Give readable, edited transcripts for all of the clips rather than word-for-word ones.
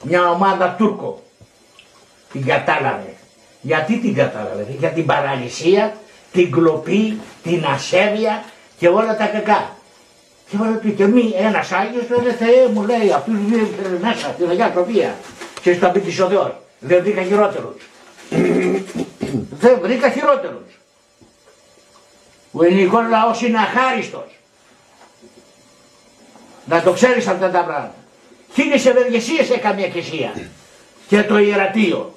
μια ομάδα Τούρκο. Την κατάλαβε. Γιατί την κατάλαβε? Για την παραλυσία, την κλοπή, την ασέβεια και όλα τα κακά. Και βάλε του και μη ένας Άγιος λέει Θεέ μου λέει αυτούς δύο μέσα στην Αγία Σοφία. Και στο απίτης ο Θεός. Δεν βρήκα χειρότερους. Δεν βρήκα χειρότερους. Ο ελληνικός λαός είναι αχάριστος. Να το ξέρεις αυτά τα πράγματα. Χίλιες ευεργεσίες έκανε μια εκκλησία. Και το ιερατείο.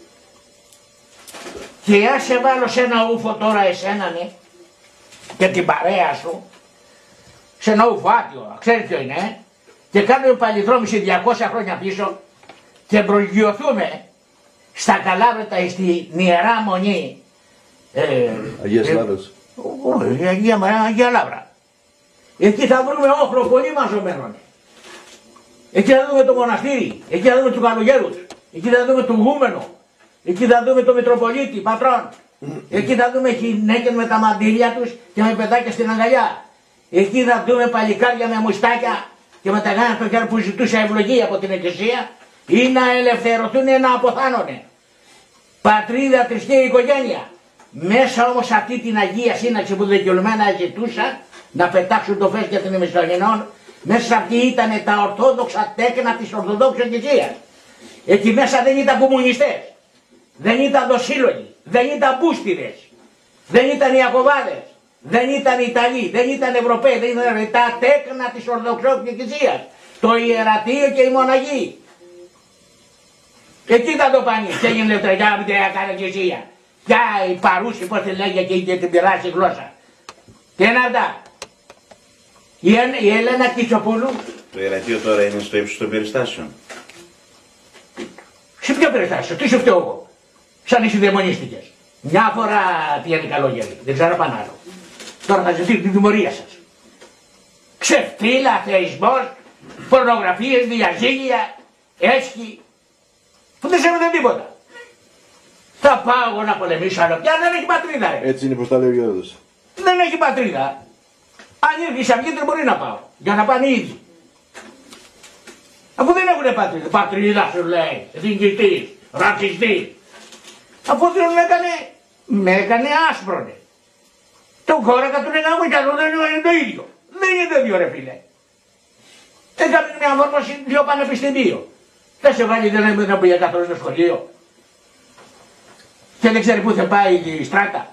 Και αν σε βάλω σε ένα ούφο τώρα εσένα ναι, και την παρέα σου, σε ένα ούφο άδειο, ξέρεις ποιο είναι, και κάνουμε παλιδρόμηση 200 χρόνια πίσω και προσγειωθούμε στα Καλάβρητα στη Ιερά Μονή. Αγίας Λάβρας. Αγία Λάβρα. Εκεί θα βρούμε όχρο πολύ μαζωμένο. Εκεί θα δούμε το μοναστήρι, εκεί θα δούμε τους καλογέρους, εκεί θα δούμε τον γούμενο, εκεί θα δούμε τον Μητροπολίτη, πατρόν. Εκεί θα δούμε γυναίκες με τα μαντήλια τους και με παιδάκια στην αγκαλιά. Εκεί θα δούμε παλικάρια με μουστάκια και με τα γάνα στο χέρι που ζητούσε ευλογία από την Εκκλησία ή να ελευθερωθούν ή να αποθάνουνε. Πατρίδα, θρησκεία, οικογένεια. Μέσα όμως αυτή την Αγία Σύναξη που δικαιωμένα ζητούσαν να πετάξουν το φως για την Μεσογενών, μέσα αυτή ήταν τα ορθόδοξα τέκνα της Ορθοδόξης Εκκλησίας. Εκεί μέσα δεν ήταν κομμουνιστές, δεν ήταν δοσύλλογοι, δεν ήταν μπούστιδες, δεν ήταν Ιακωβάδες, δεν ήταν Ιταλοί, δεν ήταν Ευρωπαίοι, δεν ήταν τα τέκνα της Ορθοδοξής Εκκλησίας. Το ιερατείο και η μοναγή. Εκεί ήταν το πανί, και έγινε λεπτραγιά με την Εκκλησία. Ποια η παρούση, πώς τη λέγε και είχε την πειράσει γλώσσα. Και είναι αυτά. Η Έλενα Κιτσοπούλου. Το ιερατείο τώρα είναι στο ύψος των περιστάσεων. Σε ποιο περιστάσιο, τι σου φταίω εγώ. Σαν εσύ δαιμονίστηκες. Μια φορά πήγαινε καλόγερη, δεν ξέρω πάνω άλλο. Τώρα θα ζητήσω την τιμωρία σας. Ξεφτύλα, θεϊσμός, πορνογραφίες, διαζύγια, έσχη. Που δεν σέβονται τίποτα. Θα πάω εγώ να πολεμήσω, αλλά πια δεν έχει πατρίδα. Ρε. Έτσι είναι πως τα λέει ο Γέροντας. Δεν έχει πατρίδα. Αν ήρθε η Αυγή δεν μπορεί να πάω. Για να πάνε οι ίδιοι. Αφού δεν έχουν πατρίδα. Πατρίδα σου λέει. Διοικητής. Ρατσιστής. Αφού δεν με έκανε άσπρονε. Τον κόρακα του λέγαμε κι άλλο δεν είναι το ίδιο. Δεν είναι το ίδιο ρε φίλε. Έκανε μια μόρφωση δύο πανεπιστημίο. Θα σε βάλει δεν είναι να πει καθόλου στο σχολείο. Και δεν ξέρει πού θα πάει η στράτα.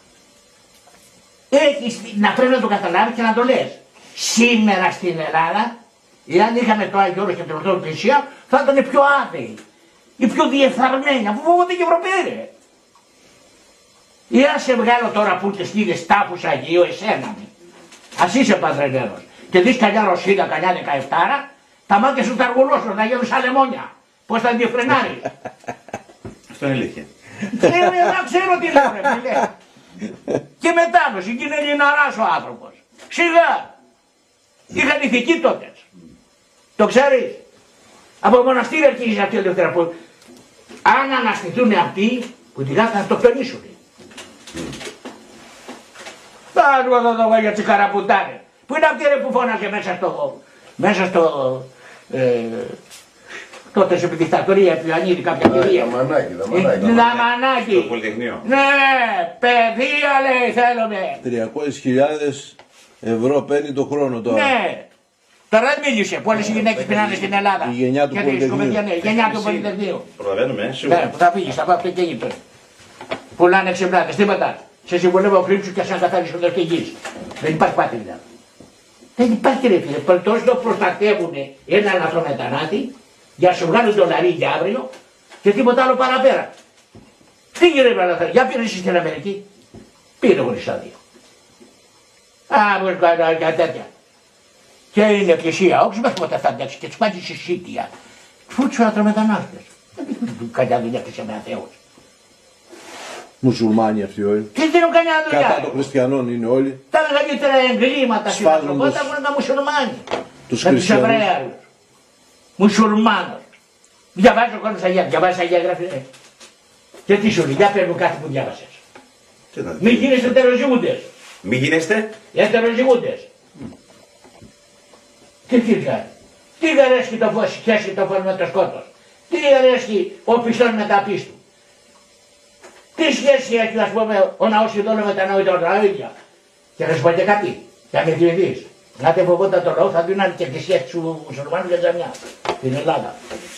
Έχεις να πρέπει να το καταλάβεις και να το λες. Σήμερα στην Ελλάδα, εάν είχαμε το Άγιο Όρος και την Ορθόδοξη Εκκλησία, θα ήταν πιο άθεοι. Οι πιο διεφθαρμένοι, αφού φοβόνται και οι Ευρωπαίοι. Εάν σε βγάλω τώρα που τις στείλες τάφους Αγίου, εσένα με. Ας είσαι παντρεμένος. Και δεις κανιά Ρωσίδα, κανιά 17, τα μάτια σου θα αργολώσουν, να γίνουν σαν λεμόνια. Πώς θα διεφρενάρεις. Αυτό είναι αλήθεια. Δεν ξέρω τι λέω ρε φίλε. Και μετάνωση, και είναι Ελληναράς ο άνθρωπος. Σιγά. Είχαν ηθική τότε. Το ξέρεις. Από μοναστήρι αρχίζει αυτή η ελευθερία που αν αναστηθούν αυτοί που τη θα το περίσουν. Πάνω εδώ το για τις καραπουτάρες. Πού είναι αυτοί ρε που φώναζε μέσα στο τότε σε δικτατορία που ανοίγει κάποια κυρία. Δαμανάκι. Στο Πολυτεχνείο. Ναι, παιδεία λέει θέλουμε. 300.000 ευρώ παίρνει το χρόνο τώρα. Ναι. Τώρα δεν μίλησε. Πολλές οι γυναίκες πεινάνε στην Ελλάδα. Η γενιά του Πολυτεχνείου. Η γενιά του Πολυτεχνείου. Προλαβαίνουμε, σίγουρα. Ναι, που θα φύγεις, θα πάω αυτό και Αίγυπτο. Πουλάνε ξεπλάτες, τίποτα. Σε συμβολεύω κρύψου και σαν καθάρισοντας τη γης. Δεν υπάρχει πατρίδα. Δεν υπάρχει ρε φίλε. Τόσο το προστατεύουν έναν αυτομετανάτη για να σου βγάλουν το λαρί για αύριο και τίποτα άλλο παραπέρα. Φύγε ρε Παλαθάρη, για πήρε εσύ στην Αμερική. Πήρε χωρίς άδεια. Α, μου έκανε και τέτοια. Και είναι εκκλησία, όχι μέχρι ποτέ θα αντέξει και τους πάει στη σύντια. Φούτσου ατρομετανάστες. Δεν κανιά δουλειά και σε με αθέους. Μουσουλμάνοι αυτοί όλοι. Τι δίνουν κανένα δουλειά. Κατά των χριστιανών είναι όλοι. Τα μεγαλύτερα εγκλήματα στην ανθρωπότητα έχουν τα μουσουλμάνοι. Τους με χριστιανούς. τους Εβραίους. Μουσουλμάνους. Διαβάζει ο κόσμος Αγία, διαβάζει Αγία Γραφή. Και τι σου λέει, για πες μου κάτι που διάβασες. Μην γίνεστε τεροζυγούντες. Μην γίνεστε. Τεροζυγούντες. Τι κάνει. Τι γαρέσκει το φως, σχέσει το φως με το σκότος. Τι αρέσει ο πιστός με τα πίστου. Τι σχέση έχει, ας πούμε, ο ναός ειδών με τα νοητοτραβίδια. Και να σου πω και κάτι, για με διοικείς. Να τε φοβόταν το λαό, θα δίνανε και εκκλησία στους μουσουλμάνους για τζαμιά. Στην Ελλάδα.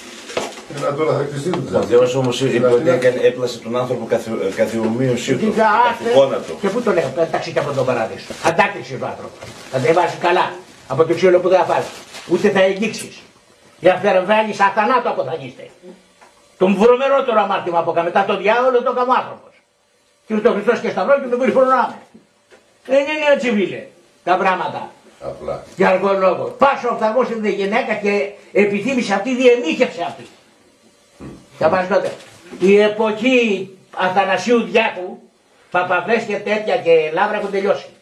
Ο Θεός όμως είπε ότι έπλασε τον άνθρωπο καθιομοίωσή του, καθηκόνα του. Και πού το λέω, πέταξε και από τον παράδεισο. Αντάκρισε ο άνθρωπος. Θα te βάζει καλά από το ξύλο που δεν θα πάρει. Ούτε θα εγγίξεις. Για φερβέλης αθανάτου αποθανείστε. Τον βρωμερότερο αμάρτημα από μετά τον διάβολο το έκαμε άνθρωπος. Και ούτε ο Χριστός και σταυρό και τον περιφρονάμε. Δεν είναι έτσι φίλε τα πράγματα. Απλά. Για αργό λόγο. Πάσο οφθαλμός είναι γυναίκα και επιθύμησε αυτή, διενύχευσε αυτή. Θα πας τότε. Η εποχή Αθανασίου Διάκου, Παπαβές και τέτοια και Λαύρα έχουν τελειώσει.